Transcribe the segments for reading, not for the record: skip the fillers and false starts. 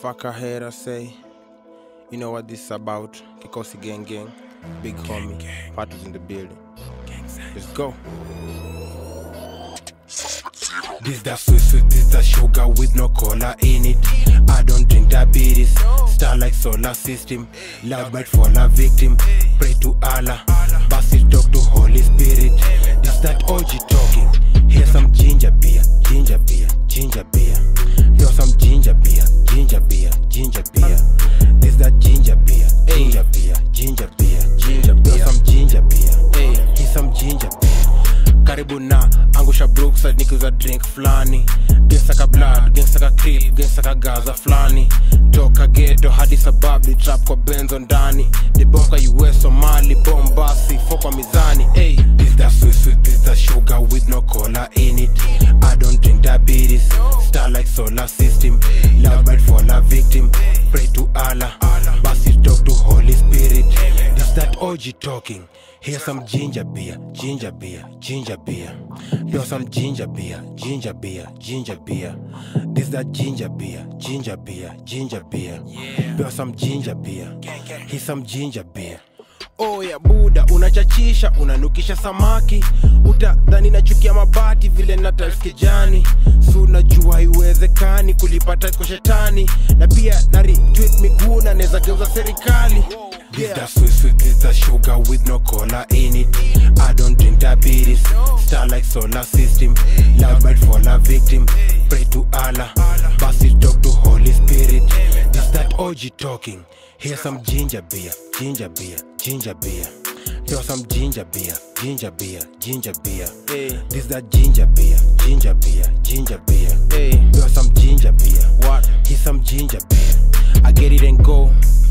Fuck a hater say, you know what this is about. Kikosi gang gang, big homie, parties in the building. Let's go. This that sweet, this that sugar with no cola in it. I don't drink diabetes, star like solar system. Loud bite for a victim, pray to Allah, bastard talk to Holy Spirit. This that OG talking, here's some ginger beer, ginger beer, ginger beer. Here's some ginger beer, ginger beer, ginger beer. This that ginger beer, ginger beer, ginger beer, ginger beer. Here's some ginger beer, here's some ginger beer. Karibu na angusha Brookside nikiuza drink flani. Gangsta ka blood, gangsta ka creep, gangsta ka Gaza flani. Toka ghetto hadi sababu trap kwa benzo ndani. The bomb ka US Somali, bombasi, fokwa mizani. Hey, this that sweet, this that sugar with no cola in it. I don't drink diabetes, star like solar system. Loud bite for a victim, pray to Allah, bastard talk to Holy Spirit. This that OG talking. Here's some ginger beer, ginger beer, ginger beer. Here's some ginger beer, ginger beer, ginger beer. This that ginger beer, ginger beer, ginger beer. Here's some ginger beer, here's some ginger beer. Oh ya buda, unachachisha, unanukisha samaki. Utadhani nachukia mabati vile na tiles kijani. So unajua haiwezekani kulipata kwa shetani. Na pia na retweet miguu na neza geuza serikali. This that sweet, this that sugar with no cola in it. I don't drink diabetes, star like solar system. Loud bite for a victim, pray to Allah, bastard talk to Holy Spirit. This that OG talking, here's some ginger beer, ginger beer, ginger beer. Here's some ginger beer, ginger beer, ginger beer. This that ginger beer, ginger beer, ginger beer. Here's some ginger beer, What? here's some ginger beer. I get it and go.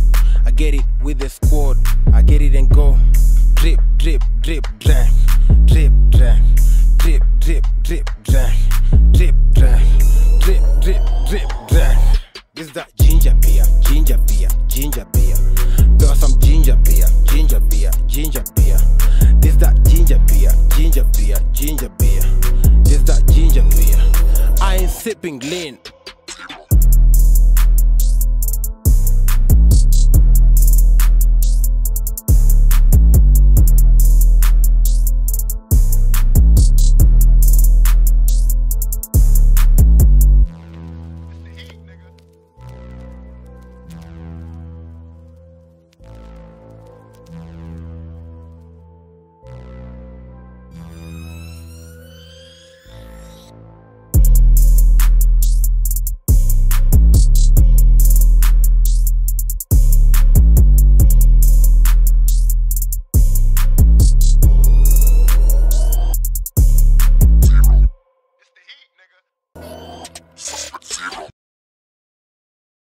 I get it with the squad. I get it and go. Drip, drip, drip, drink. Drip, drink. Drip, drip, drip, drink. Drip, drink. Drip, drip, drip, drink. This that ginger beer, ginger beer, ginger beer. There's some ginger beer, ginger beer, ginger beer. This that ginger beer, ginger beer, ginger beer. This that ginger beer. I ain't sipping lean.